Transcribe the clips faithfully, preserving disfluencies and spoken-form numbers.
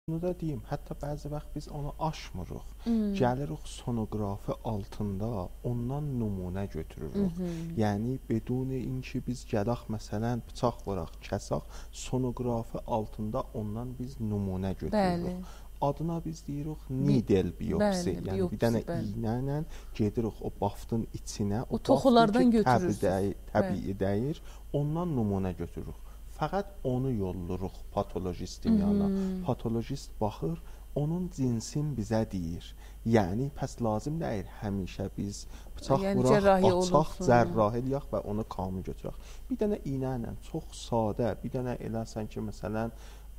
Bunu da deyim, hətta bəzi vaxt biz onu aşmırıq. Hmm. Gəlirik sonografi altında ondan nümunə götürürük. Hmm. Yəni bedun inki biz gələk məsələn bıçaq vuraq, kəsək, sonografi altında ondan biz nümunə götürürük. Bəli. Adına biz deyirik needle biyopsi. Bəli, Yəni biyopsi, bir dənə bəli. iynə ilə gedirik o baftın içinə, o toxulardan götürürük. Təbii deyir, ondan nümunə götürürük. Fəqət onu yolluruq patolojistin yanına. Patolojist baxır, onun cinsin bizə deyir. Yəni, pəs lazım deyir həmişə biz bıçaq yəni, vuraq, açaq, olursun. cərrahi eləyək və onu kamil götürək. Bir dənə iynə ilə çox sadə, bir dənə eləsən ki, məsələn,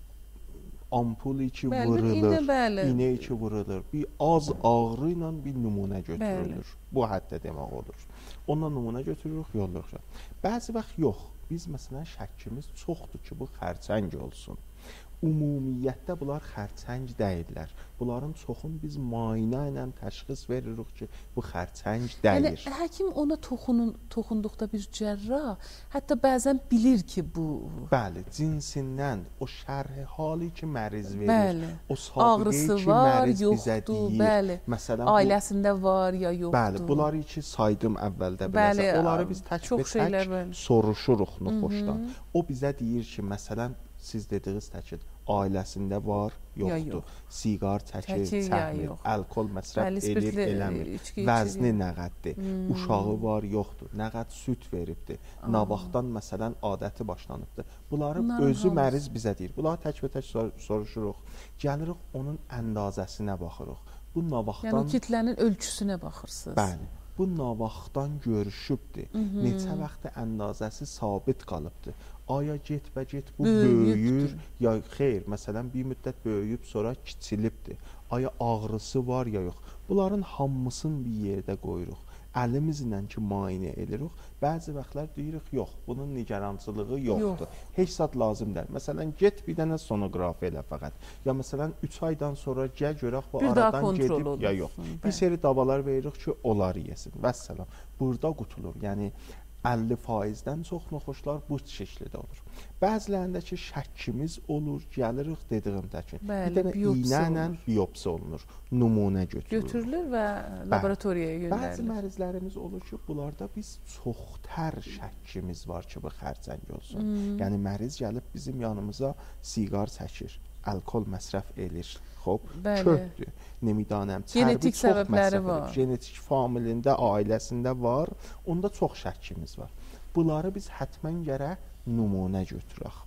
ampul iki bəli, vurulur, iynə, iynə iki vurulur, bir az ağrı ilə bir nümunə götürülür. Bəli. Bu həddə demək olur. Ondan nümunə götürürük, yolluruq. Bəzi vaxt yox. Biz məsələn şəkkimiz çoxdur ki, bu xərçəng olsun. Ümumiyyətdə bunlar xərçəng deyirlər. Bunların çoxunu biz müayinə ilə təşxis veririk ki, bu xərçəng deyir. Yəni həkim ona toxunun, toxunduqda bir cərrah, hətta bəzən bilir ki, bu bəli, cinsindən o şərh hali ki, məriz verir. Bəli. O sabiqəyi ki, məriz bizə deyir. Bəli. Məsələn, ailəsində bu, var ya yoxdur. Bəli, bunları ki, saydım əvvəldə biləsə. Onları biz tək və tək soruşuruq nuxuşdan. O bizə deyir ki, məsələn, siz dediniz təkin, ailəsində var, yoxdur. Yox. Siqar çəkir, çəkmir, alkol məsrəf edir, eləmir. Vəzni nə qəddir, hmm. uşağı var, yoxdur. Nə qəd süt veribdir. Aa. Nabaqdan məsələn adəti başlanıbdır. Bunları Bunlar özü hamısı. Məriz bizə deyir. Bunları tək və tək sor soruşuruq. Gəlirik onun əndazəsinə baxırıq. Bu nabaqdan... Yəni o kitlənin ölçüsünə baxırsınız. Bəli. Bu navaxtdan görüşübdür. Neçə vaxtı əndazəsi sabit qalıbdır. Aya get-bə-get bu böyüyübdür. böyüyür, ya xeyr, məsələn bir müddət böyüyüb sonra kiçilibdir. Aya ağrısı var ya yox. Bunların hamısını bir yerdə qoyuruq. Əlimizlə ki, müayinə edirik. Bəzi vaxtlar deyirik, yox, bunun nigarançılığı yoxdur. Yox. Heç zat lazım deyil. Məsələn, get bir dənə sonografi elə fəqət. Ya məsələn, üç aydan sonra gəl görək bu bir aradan gedib, olursun. Ya yox. Bəli. Bir seri davalar veririk ki, onları yesin. Vəssalam. Burada qutulur. Yəni, əlli faizdən çox nuxuşlar bu şəkildə olur. Bəzilərindəki şəkkimiz olur, gəlirik dediyim təkin. Bəli, bir dənə iynə ilə biyopsi olunur, nümunə götürülür. Götürülür və laboratoriyaya göndərilir. Bəzi mərizlərimiz olur ki, bunlarda biz çoxtər şəkkimiz var ki, bu xərçəng olsun. Hmm. Yəni, məriz gəlib bizim yanımıza siqar çəkir, alkol məsrəf edir. Xob, kördür, nemidanəm, genetik səbəbləri var. Genetik familində, ailəsində var, onda çox şəkkimiz var. Bunları biz hətmən gərək nümunə götürək.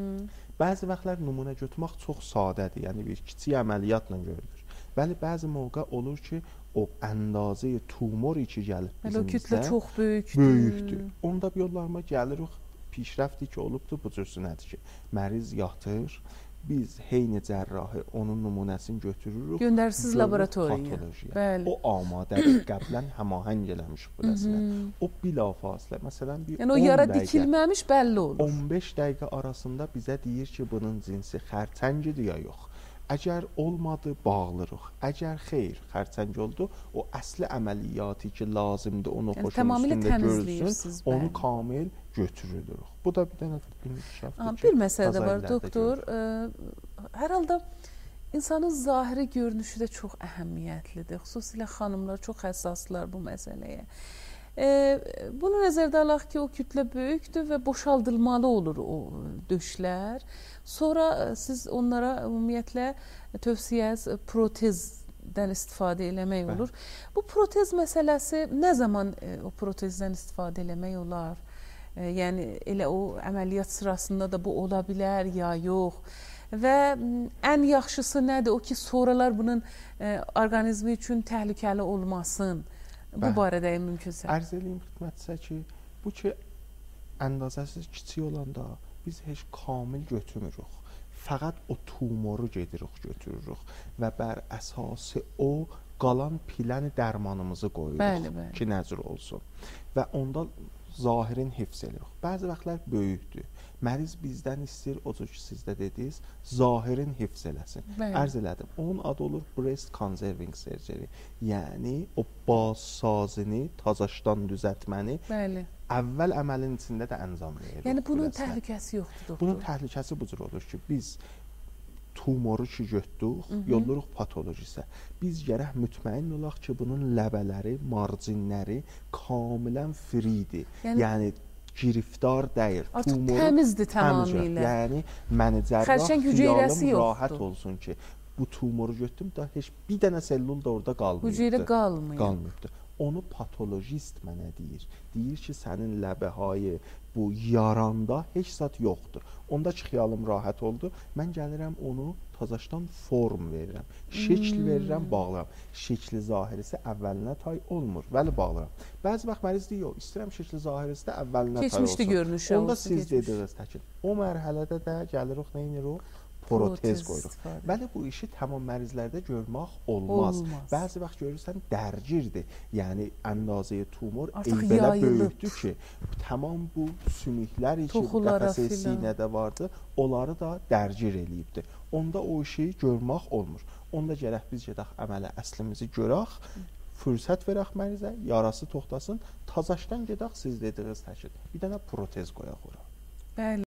Bəzi vaxtlar nümunə götürmək çox sadədir, yəni bir kiçik əməliyyatla görülür. Bəli, bəzi mövqə olur ki, o əndazə tumor içi gəlib bizimizdə. O kütlə çox böyükdür. Böyükdür. Onda bir yollarıma gəlirik, pişrəfdir ki, olubdur, bu cürsünədir ki, məriz yatır, biz heyni cərrahi onun nümunəsini götürürük. Göndərsiniz laboratoriyaya. O amadədir, qəblən həmahəng eləmiş bu rəsmə. O bilafasilə, məsələn, bir yəni, o yara dikilməmiş bəlli olur. on beş dəqiqə arasında bizə deyir ki, bunun cinsi xərçəngidir ya yox. Əgər olmadı, bağlırıq. Əgər xeyr, xərçəng oldu, o əsli əməliyyatı ki, lazımdır, onu yəni, xoşun üstündə görsün, onu kamil götürülür. Bu da bir dənə inkişafdır ki, bir məsələ də var, doktor. Hər halda insanın zahiri görünüşü də çox əhəmiyyətlidir. Xüsusilə xanımlar çox həssaslar bu məsələyə. Bunu nəzərdə alaq ki, o kütlə böyükdür və boşaldılmalı olur o döşlər. Sonra siz onlara ümumiyyətlə tövsiyəz protezdən istifadə eləmək olur. Bu protez məsələsi nə zaman o protezdən istifadə eləmək olar? Yəni elə o əməliyyat sırasında da bu ola bilər ya yox? Və ən yaxşısı nədir? O ki, sonralar bunun orqanizmi üçün təhlükəli olmasın. Bu barədə mümkünsə. Ərz eləyim xidmətçisə ki, bu ki, əndazəsiz kiçik olanda biz heç kamil götürmürük. Fəqət o tumoru gedirik, götürürük və bər əsası o qalan piləni dərmanımızı qoyuruq bəli, bəli. Ki, nəcür olsun. Və onda zahirin hifz edirik. Bəzi vaxtlar böyükdür. Məriz bizdən istəyir, o cür ki, siz də dediniz, zahirin hifz eləsin. Bəli. Ərz elədim. Onun adı olur breast conserving surgery. Yəni, o bazsazini tazaşdan düzəltməni bəli. Əvvəl əməlin içində də əncam veririk. Yəni, bunun təhlükəsi yoxdur, doktor. Bunun təhlükəsi bu cür olur ki, biz tumoru ki götdük, yolluruq patolojisə. Biz gərək mütməyin olaq ki, bunun ləbələri, marcinləri kamilən fridir. Yəni, yəni giriftar deyil. Artıq təmizdir tamamilə. Yəni məni cərrah xiyalım rahat olsun ki, bu tumoru götürdüm da heç bir dənə sellul da orada qalmayıbdı. Hüceyrə qalmayıb. Qalmayıbdı. Onu patolojist mənə deyir. Deyir ki, sənin ləbəhayı bu yaranda heç zat yoxdur. Onda ki, xiyalım rahat oldu. Mən gəlirəm onu tazaşdan form verirəm. Şəkil hmm. verirəm, bağlıram. Şəkli zahirisi əvvəlinə tay olmur. Vəli bağlıram. Bəzi vaxt məriz deyir, yox, istəyirəm şəkli zahirisi də əvvəlinə tay olsun. Keçmişli görünüşə Onda olsun. Onda siz dediniz təkin. O mərhələdə də gəlirik, nə edirik? Protez qoyuruq. Bəli, bu işi tamam mərizlərdə görmək olmaz. olmaz. Bəzi vaxt görürsən dərgirdir. Yəni əndazəyə tumor elə böyükdür ki, tamam bu sümüklər ki, qəfəsə sinədə vardı, onları da dərgir eləyibdi. Onda o işi görmək olmur. Onda gərək biz gedək əmələ əslimizi görək, fürsət verək mərizə, yarası toxtasın, tazaşdan gedək siz dediniz təkin. Bir dənə protez qoyaq ora. Bəli.